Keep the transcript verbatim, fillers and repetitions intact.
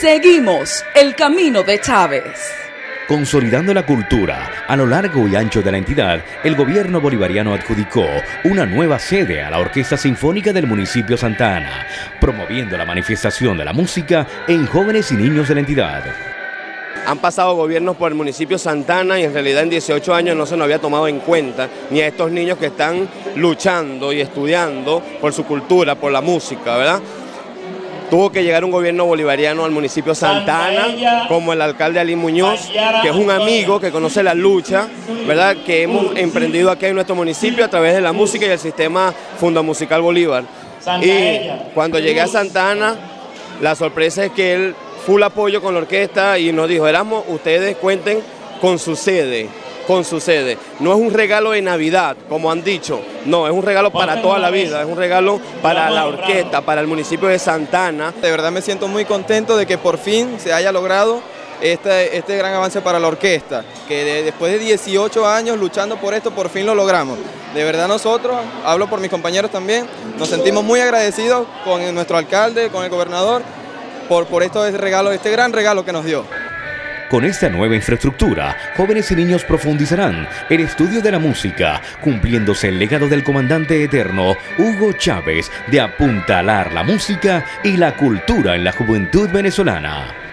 Seguimos el camino de Chávez. Consolidando la cultura a lo largo y ancho de la entidad, el gobierno bolivariano adjudicó una nueva sede a la Orquesta Sinfónica del municipio Santa Ana, promoviendo la manifestación de la música en jóvenes y niños de la entidad. Han pasado gobiernos por el municipio Santa Ana y en realidad en dieciocho años no se nos había tomado en cuenta ni a estos niños que están luchando y estudiando por su cultura, por la música, ¿verdad? Tuvo que llegar un gobierno bolivariano al municipio Santa Ana, como el alcalde Ali Muñoz, que es un amigo que conoce la lucha, ¿verdad?, que hemos emprendido aquí en nuestro municipio a través de la música y el sistema Fundamusical Bolívar. Y cuando llegué a Santa Ana, la sorpresa es que él full apoyo con la orquesta y nos dijo: Erasmo, ustedes cuenten con su sede, con su sede. No es un regalo de Navidad, como han dicho, no, es un regalo para toda la vida, es un regalo para la orquesta, para el municipio de Santa Ana. De verdad me siento muy contento de que por fin se haya logrado este, este gran avance para la orquesta, que de, después de dieciocho años luchando por esto, por fin lo logramos. De verdad nosotros, hablo por mis compañeros también, nos sentimos muy agradecidos con nuestro alcalde, con el gobernador, por, por esto, este regalo, este gran regalo que nos dio. Con esta nueva infraestructura, jóvenes y niños profundizarán el estudio de la música, cumpliéndose el legado del comandante eterno Hugo Chávez de apuntalar la música y la cultura en la juventud venezolana.